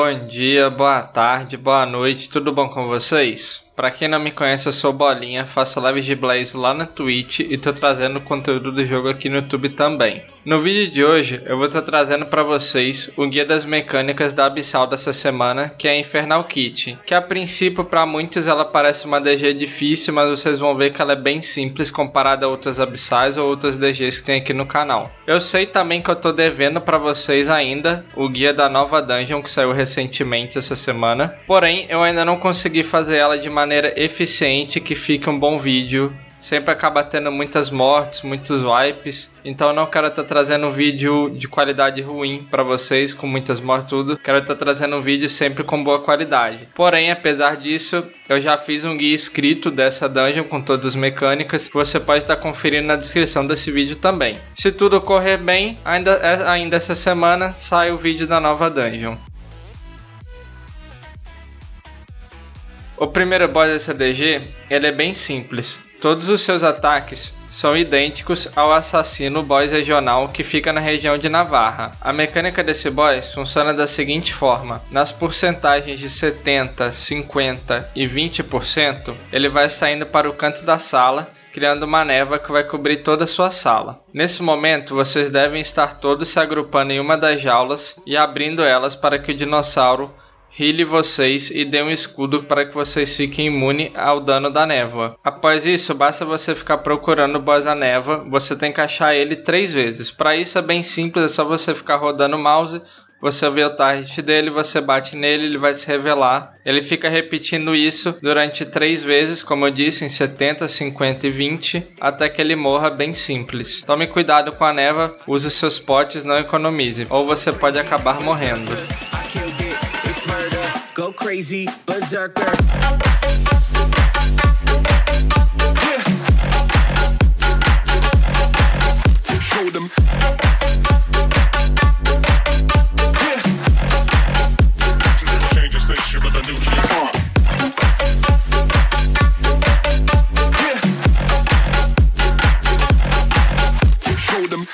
Bom dia, boa tarde, boa noite, tudo bom com vocês? Pra quem não me conhece, eu sou Bolinha, faço lives de Blaze lá na Twitch e tô trazendo conteúdo do jogo aqui no YouTube também. No vídeo de hoje, eu vou estar trazendo pra vocês o guia das mecânicas da Abyssal dessa semana, que é a Infernal Kit, que a princípio pra muitos ela parece uma DG difícil, mas vocês vão ver que ela é bem simples comparada a outras Abyssais ou outras DGs que tem aqui no canal. Eu sei também que eu tô devendo pra vocês ainda o guia da nova Dungeon que saiu recentemente essa semana, porém eu ainda não consegui fazer ela de maneira eficiente que fique um bom vídeo. Sempre acaba tendo muitas mortes, muitos wipes, então eu não quero estar trazendo um vídeo de qualidade ruim para vocês, com muitas mortes tudo. Quero estar trazendo um vídeo sempre com boa qualidade. Porém, apesar disso, eu já fiz um guia escrito dessa dungeon com todas as mecânicas, que você pode estar conferindo na descrição desse vídeo também. Se tudo correr bem, ainda essa semana sai o vídeo da nova dungeon. O primeiro boss dessa DG, ele é bem simples. Todos os seus ataques são idênticos ao assassino boss regional que fica na região de Navarra. A mecânica desse boss funciona da seguinte forma: nas porcentagens de 70%, 50% e 20%, ele vai saindo para o canto da sala, criando uma névoa que vai cobrir toda a sua sala. Nesse momento, vocês devem estar todos se agrupando em uma das jaulas e abrindo elas para que o dinossauro heale vocês e dê um escudo para que vocês fiquem imunes ao dano da névoa. Após isso, basta você ficar procurando o boss da névoa, você tem que achar ele 3 vezes. Para isso é bem simples, é só você ficar rodando o mouse, você vê o target dele, você bate nele, ele vai se revelar. Ele fica repetindo isso durante 3 vezes, como eu disse, em 70, 50 e 20, até que ele morra, bem simples. Tome cuidado com a névoa, use seus potes, não economize, ou você pode acabar morrendo. Go crazy, berserker. Show them. Change the station with a new shit. Show them.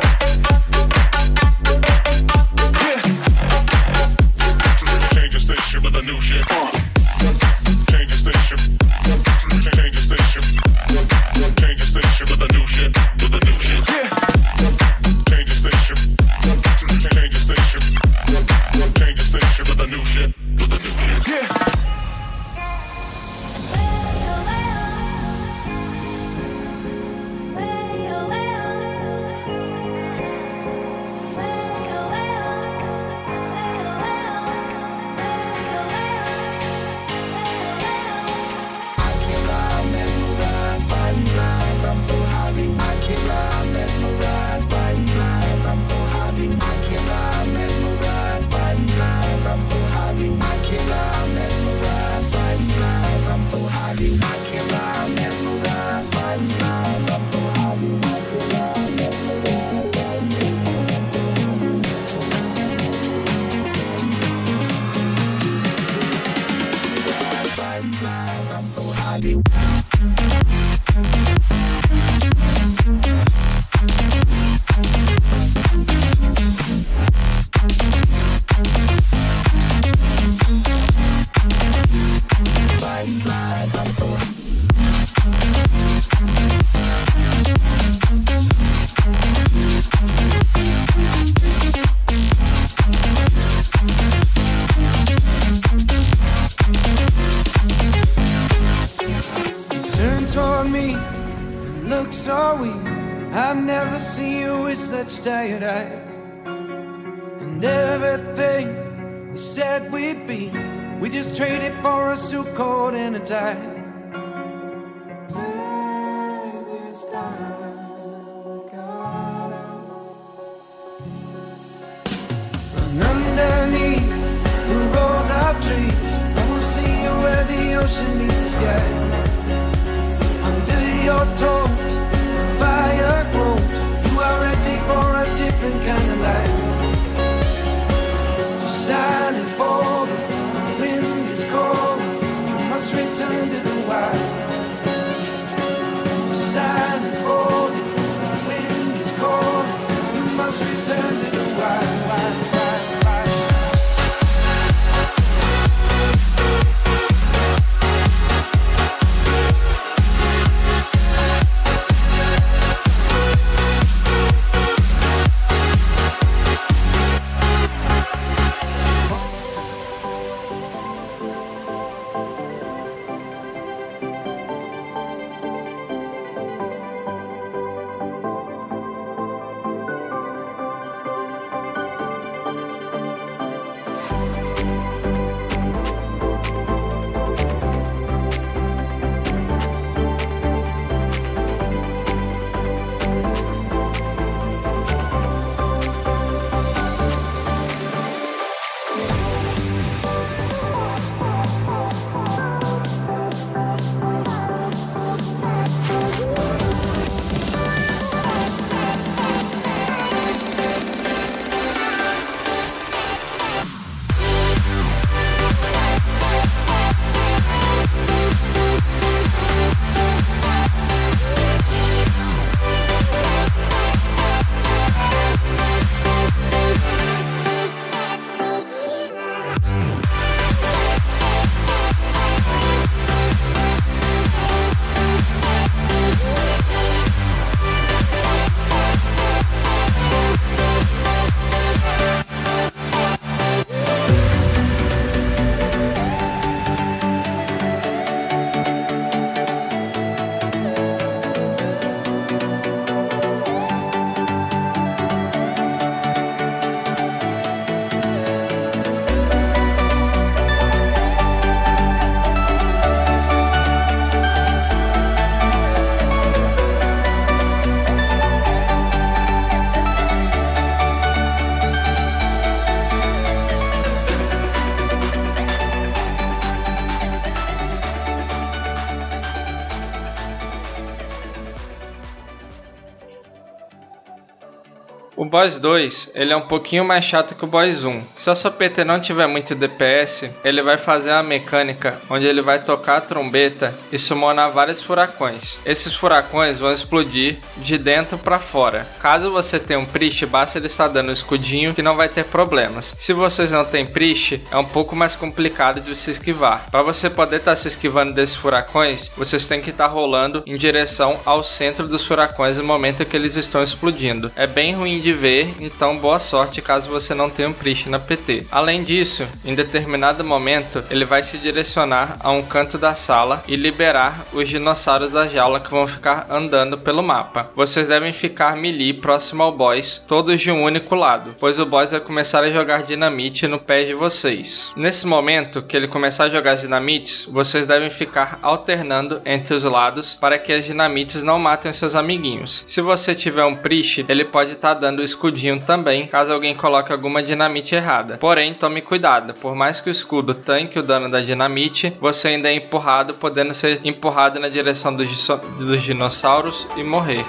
With a new shit. Change the station. Change the station. Change the station with a new shit. With a new shit. Change the station. Change the station. Change the station with a new shit. With a new shit. Look so weak, I've never seen you with such tired eyes. And everything we said we'd be, we just traded for a suit coat and a tie. And underneath the rows of trees, I will see you where the ocean meets the sky. Under your toes, the fire grows. You are ready for a different kind of life. You're silent for the wind is cold. You must return to the wild. You're silent for the wind is cold. You must return to the wild, wild, wild, wild. O boss 2, ele é um pouquinho mais chato que o boss 1. Se a sua PT não tiver muito DPS, ele vai fazer uma mecânica onde ele vai tocar a trombeta e summonar vários furacões. Esses furacões vão explodir de dentro para fora. Caso você tenha um Priest, basta ele estar dando um escudinho que não vai ter problemas. Se vocês não têm Priest, é um pouco mais complicado de se esquivar. Para você poder estar se esquivando desses furacões, vocês têm que estar rolando em direção ao centro dos furacões no momento que eles estão explodindo. É bem ruim de ver, então boa sorte caso você não tenha um Priest na PT. Além disso, em determinado momento, ele vai se direcionar a um canto da sala e liberar os dinossauros da jaula que vão ficar andando pelo mapa. Vocês devem ficar melee próximo ao boss, todos de um único lado, pois o boss vai começar a jogar dinamite no pé de vocês. Nesse momento que ele começar a jogar as dinamites, vocês devem ficar alternando entre os lados para que as dinamites não matem seus amiguinhos. Se você tiver um Priest, ele pode estar dando o escudinho também, caso alguém coloque alguma dinamite errada. Porém, tome cuidado, por mais que o escudo tanque o dano da dinamite, você ainda é empurrado, podendo ser empurrado na direção dos dinossauros e morrer.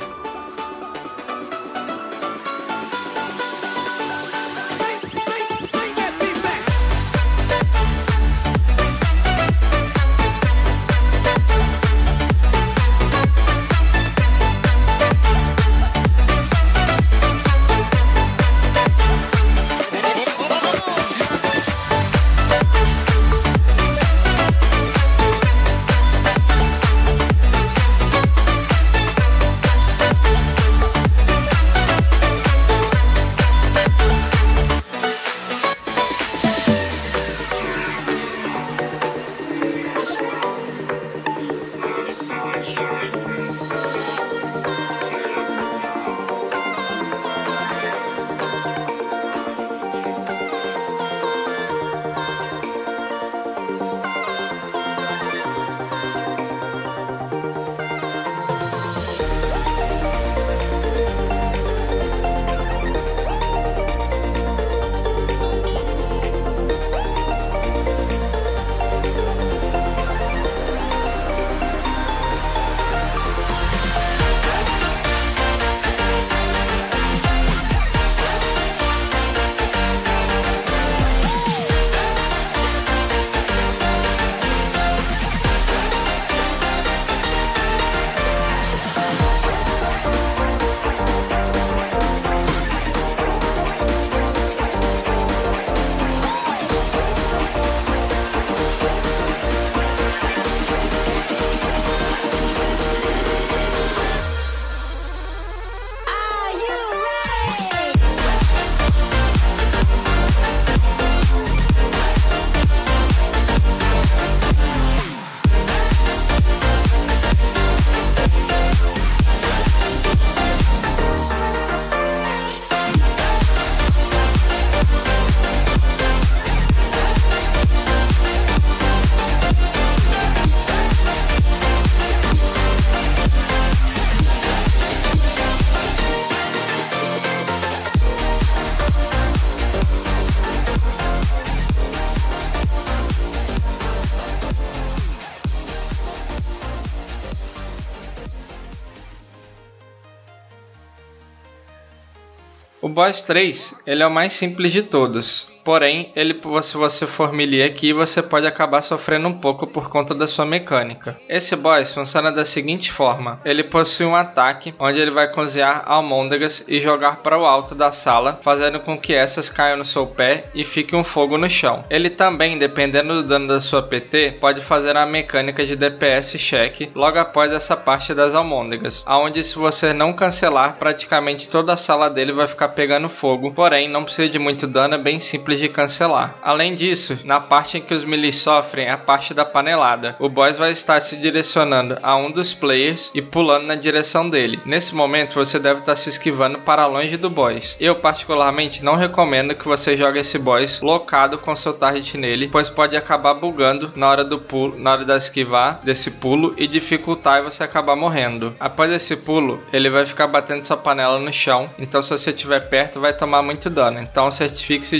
O boss 3, ele é o mais simples de todos. Porém, se você for melee aqui, você pode acabar sofrendo um pouco por conta da sua mecânica. Esse boss funciona da seguinte forma. Ele possui um ataque, onde ele vai cozinhar almôndegas e jogar para o alto da sala, fazendo com que essas caiam no seu pé e fique um fogo no chão. Ele também, dependendo do dano da sua PT, pode fazer a mecânica de DPS check logo após essa parte das almôndegas, onde se você não cancelar, praticamente toda a sala dele vai ficar pegando fogo. Porém, não precisa de muito dano, é bem simples de cancelar. Além disso, na parte em que os melee sofrem é a parte da panelada. O boss vai estar se direcionando a um dos players e pulando na direção dele. Nesse momento você deve estar se esquivando para longe do boss. Eu particularmente não recomendo que você jogue esse boss locado com seu target nele, pois pode acabar bugando na hora do pulo, na hora de esquivar desse pulo e dificultar e você acabar morrendo. Após esse pulo, ele vai ficar batendo sua panela no chão, então se você estiver perto vai tomar muito dano. Então certifique-se de ficar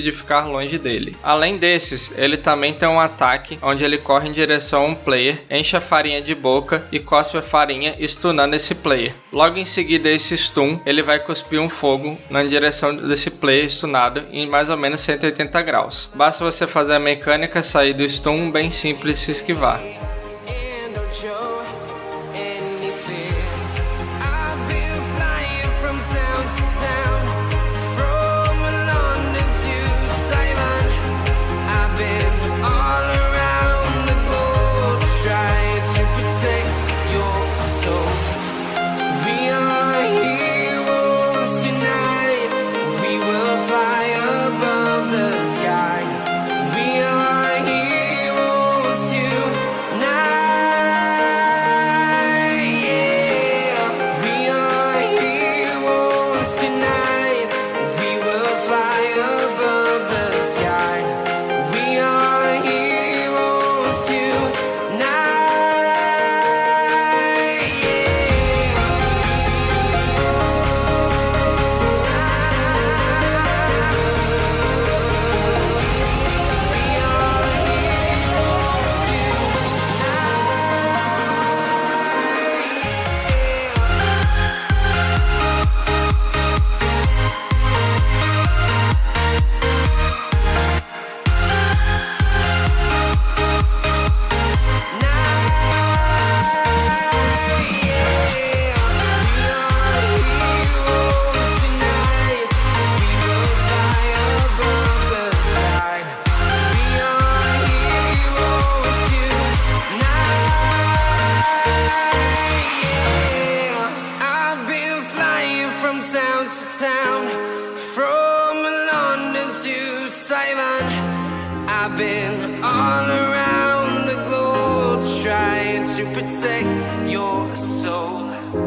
longe dele. Além desses, ele também tem um ataque onde ele corre em direção a um player, enche a farinha de boca e cospe a farinha, stunando esse player. Logo em seguida esse stun, ele vai cuspir um fogo na direção desse player stunado em mais ou menos 180 graus. Basta você fazer a mecânica, sair do stun, bem simples, se esquivar. From London to Taiwan, I've been all around the globe trying to protect your soul.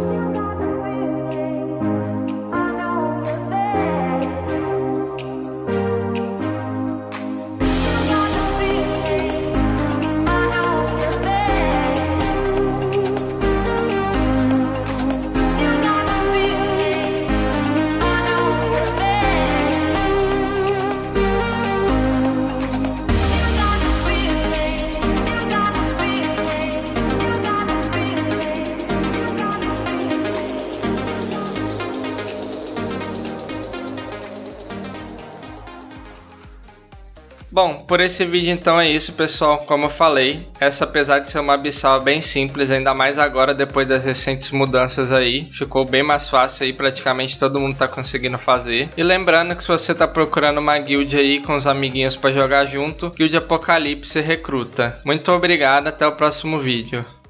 Bom, por esse vídeo então é isso, pessoal. Como eu falei, essa, apesar de ser uma Abyssal bem simples, ainda mais agora depois das recentes mudanças aí, ficou bem mais fácil aí, praticamente todo mundo tá conseguindo fazer. E lembrando que se você tá procurando uma guild aí com os amiguinhos para jogar junto, Guild Apocalipse recruta. Muito obrigado, até o próximo vídeo.